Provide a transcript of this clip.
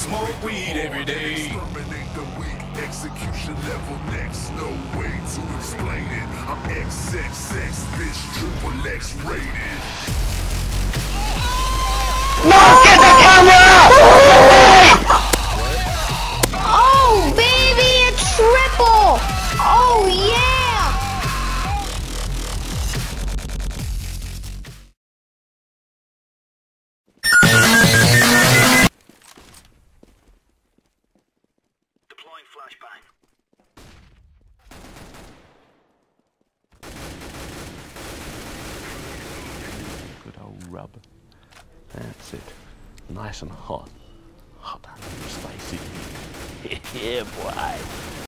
smoke weed every day. Exterminate the weak, execution level next. No way to explain it. I'm XXX, bitch, triple X rated. No, get the camera! Oh, baby, a triple! Oh, yeah! Deploying flashbang. Good old rub. That's it. Nice and hot. Hot and spicy. Yeah, boy.